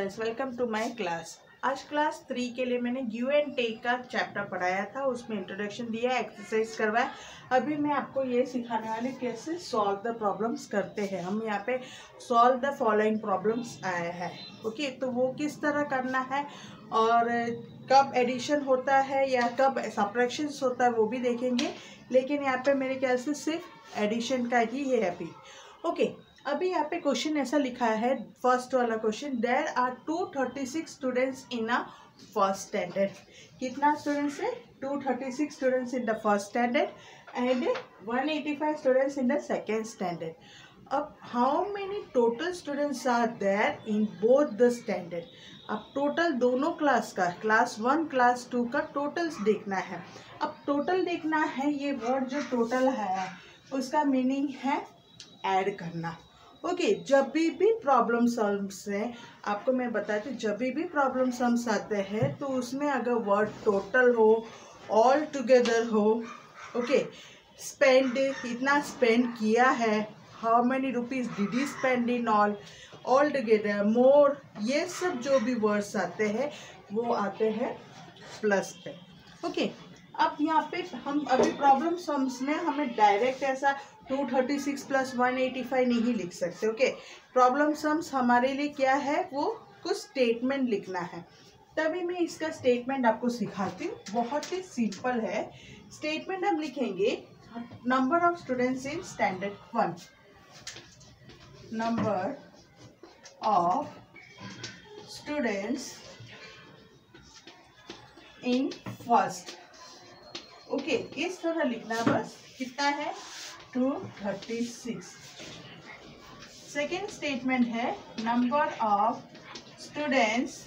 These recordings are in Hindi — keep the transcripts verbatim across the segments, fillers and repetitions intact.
Students, welcome to my class. आज क्लास थ्री के लिए मैंने गिव एंड टेक का चैप्टर पढ़ाया था, उसमें इंट्रोडक्शन दिया, एक्सरसाइज करवाया। अभी मैं आपको ये सिखाने वाली कैसे सॉल्व द प्रॉब्लम्स करते हैं। हम यहाँ पे सॉल्व द फॉलोइंग प्रॉब्लम्स आया है। ओके, तो वो किस तरह करना है और कब एडिशन होता है या कब सब्ट्रैक्शंस होता है वो भी देखेंगे। लेकिन यहाँ पे मेरे ख्याल से सिर्फ एडिशन का ही है अभी। ओके, अभी यहाँ पे क्वेश्चन ऐसा लिखा है, फर्स्ट वाला question, there are two thirty six students in a first standard. कितना स्टूडेंट्स है? Two thirty six students in the first standard and one eighty five students in the second standard. अब how many total students are there in both the standard. अब टोटल दोनों क्लास का, क्लास वन क्लास टू का टोटल्स देखना है। अब टोटल देखना है, ये वर्ड जो टोटल है उसका मीनिंग है ऐड करना। ओके okay, जब भी भी प्रॉब्लम सम्स है, आपको मैं बताती हूँ, जब भी भी प्रॉब्लम सम्स आते हैं तो उसमें अगर वर्ड टोटल हो, ऑल टुगेदर हो, ओके, स्पेंड, इतना स्पेंड किया है, how many rupees did he spend in all, all together, more, ये सब जो भी वर्ड्स आते हैं वो आते हैं प्लस पे। ओके okay, अब यहाँ पे हम अभी प्रॉब्लम सम्स में हमें डायरेक्ट ऐसा two thirty six plus one eighty five नहीं लिख सकते। ओके, प्रॉब्लम सम्स हमारे लिए क्या है, वो कुछ स्टेटमेंट लिखना है। तभी मैं इसका स्टेटमेंट आपको सिखाती हूँ, बहुत ही सिंपल है। स्टेटमेंट हम लिखेंगे, number of students in standard one, number of students in first. Okay, इस तरह लिखना, बस कितना है, two thirty six. Second statement है, number of students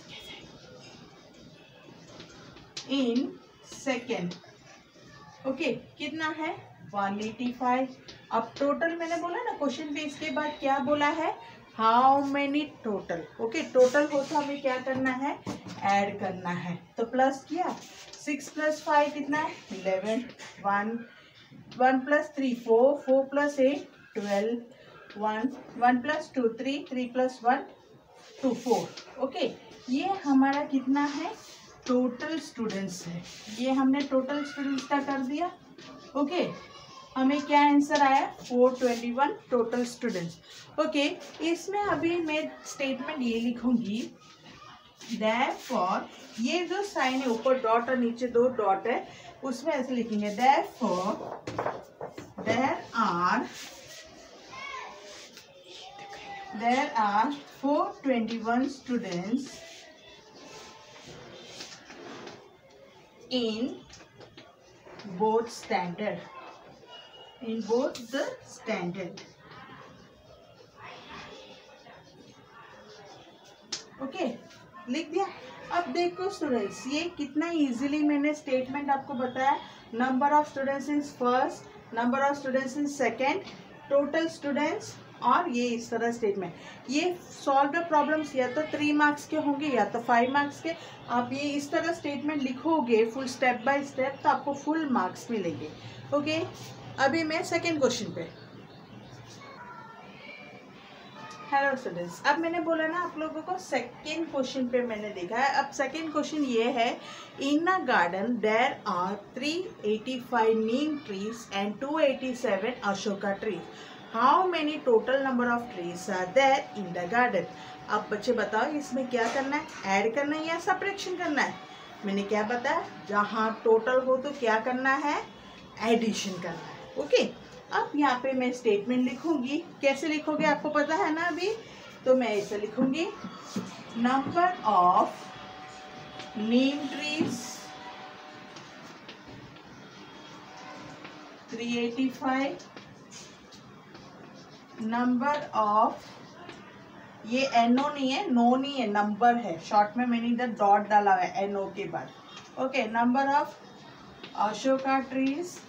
in second. Okay, कितना है, वन एटी फाइव। अब टोटल मैंने बोला ना क्वेश्चन पे, इसके बाद क्या बोला है, how many total. Okay, total हो तो हमें क्या करना है, ऐड करना है। तो प्लस किया, सिक्स प्लस फाइव कितना है, eleven, one one plus three four, four plus eight twelve, one one plus two three, three plus one two, four. Okay, ये हमारा कितना है, टोटल स्टूडेंट्स है। ये हमने टोटल स्टूडेंट्स का कर दिया। ओके, हमें क्या आंसर आया, four twenty one total students. Okay, इसमें अभी मैं स्टेटमेंट ये लिखूंगी, therefore, ये जो साइन है ऊपर डॉट और नीचे दो डॉट है, उसमें ऐसे लिखेंगे, therefore there are there are four twenty-one students in both standard, in both the standard. Okay okay, लिख दिया। अब देखो स्टूडेंट्स, ये कितना इजीली मैंने स्टेटमेंट आपको बताया, number of students in first, number of students in second, total students, और ये इस तरह स्टेटमेंट। ये सॉल्व द प्रॉब्लम्स या तो थ्री मार्क्स के होंगे या तो फाइव मार्क्स के। आप ये इस तरह स्टेटमेंट लिखोगे फुल स्टेप बाय स्टेप, तो आपको फुल मार्क्स मिलेंगे। ओके, अभी मैं सेकेंड क्वेश्चन पे। हेलो स्टूडेंट्स, अब मैंने बोला ना आप लोगों को, सेकेंड क्वेश्चन पे मैंने देखा है। अब सेकेंड क्वेश्चन ये है, in a garden there are three eighty five neem trees and two eighty seven Ashoka trees, how many total number of trees are there in the garden. अब बच्चे बताओ, इसमें क्या करना है, ऐड करना है या सब्ट्रैक्शन करना है। मैंने क्या बताया, जहाँ टोटल हो तो क्या करना है, एडिशन करना है। Okay okay? अब यहाँ पे मैं स्टेटमेंट लिखूंगी, कैसे लिखोगे आपको पता है ना अभी, तो मैं ऐसे लिखूंगी, number of neem trees three eighty five, number of, ये एनओ नहीं है, नो नहीं है, नंबर है, शॉर्ट में मैंने इधर डॉट डाला है एनओ के बाद। Okay, number of Ashoka trees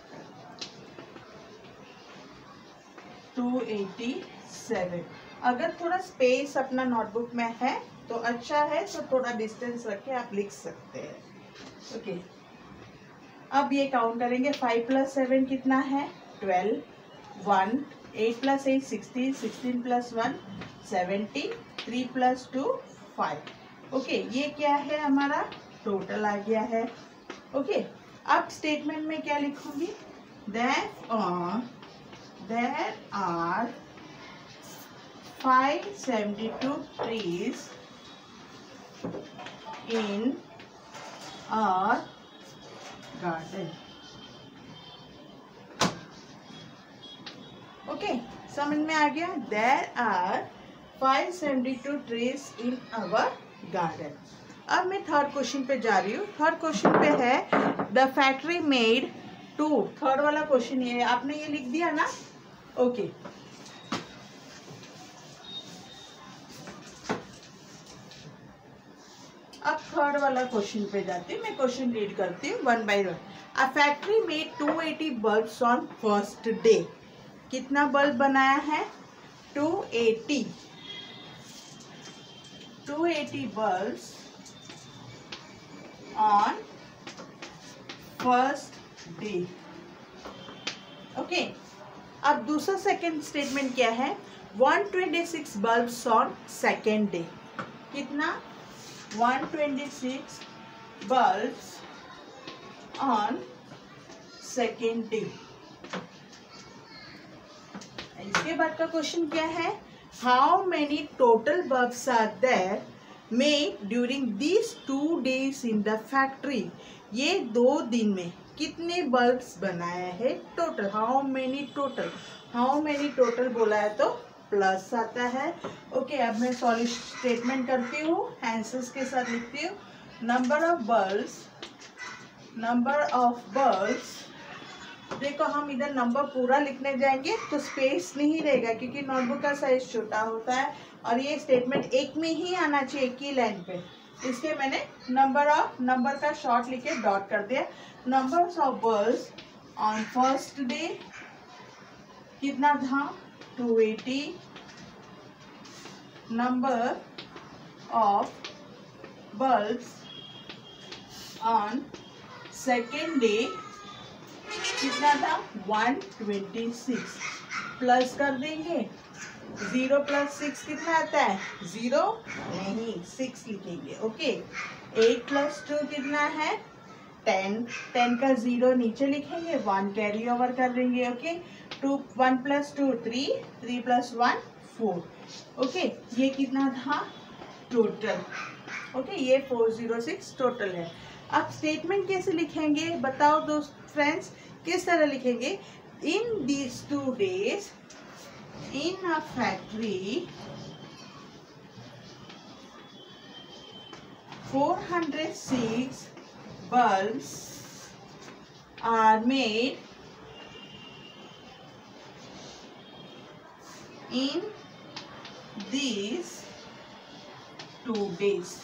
two eighty seven. अगर थोड़ा स्पेस अपना नोटबुक में है तो अच्छा है, तो थोड़ा डिस्टेंस रख के आप लिख सकते हैं। ओके, अब ये काउंट करेंगे, फाइव प्लस सेवन कितना है, twelve, one, eight plus eight sixteen, sixteen plus one seventeen, three plus two five. Okay, ये क्या है हमारा टोटल आ गया है। ओके, अब स्टेटमेंट में क्या लिखूंगी, that on there are five seventy two trees in our garden. Okay, समझ में आ गया, there are five seventy two trees in our garden. अब मैं थर्ड क्वेश्चन पे जा रही हूँ। थर्ड क्वेश्चन पे है the factory made two, third वाला क्वेश्चन ये है, आपने ये लिख दिया ना। ओके, अब थर्ड वाला क्वेश्चन पे जाती हूँ, मैं क्वेश्चन रीड करती हूँ one by one. A factory made two eighty bulbs on first day. कितना बल्ब बनाया है, two eighty, two eighty bulbs on first day. Okay, अब दूसरा सेकेंड स्टेटमेंट क्या है, one twenty six bulbs on second day. कितना, one twenty six bulbs on second day. इसके बाद का क्वेश्चन क्या है, how many total bulbs are there made during this two days in the factory. ये दो दिन में कितने बल्ब्स बनाया है total, how many total, how many total बोला है तो प्लस आता है। ओके, अब मैं सॉल्यूशन स्टेटमेंट करती हूँ, आंसर्स के साथ लिखती हूँ। Number of bulbs, number of bulbs, देखो हम इधर नंबर पूरा लिखने जाएंगे तो स्पेस नहीं रहेगा क्योंकि नोटबुक का साइज छोटा होता है और ये स्टेटमेंट एक में ही आना चाहिए, एक ही लाइन पे। इसके मैंने नंबर ऑफ, नंबर का शॉर्ट लिखे डॉट कर दिया। Numbers of bulbs on first day कितना था, two eighty. Number of bulbs on second day कितना था, वन ट्वेंटी सिक्स। प्लस कर देंगे, जीरो प्लस सिक्स कितना आता है, जीरो नहीं, सिक्स लिखेंगे। ओके, एट प्लस टू कितना है, टेन, टेन का जीरो नीचे लिखेंगे, वन कैरी ओवर कर देंगे। Okay, two, one plus two three, three plus one four. Okay, ये कितना था टोटल। ओके, ये फोर जीरो सिक्स टोटल है। अब स्टेटमेंट कैसे लिखेंगे बताओ दोस्त फ्रेंड्स, किस तरह लिखेंगे, in these two days in a factory four hundred six bulbs are made in these two days.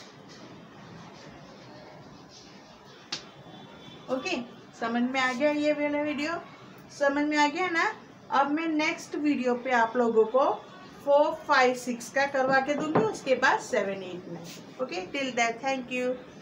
Okay, समझ में आ गया ये वाला वीडियो, समझ में आ गया ना। अब मैं नेक्स्ट वीडियो पे आप लोगों को फोर फाइव सिक्स का करवा के दूंगी, उसके बाद seven eight nine. Okay, till that thank you.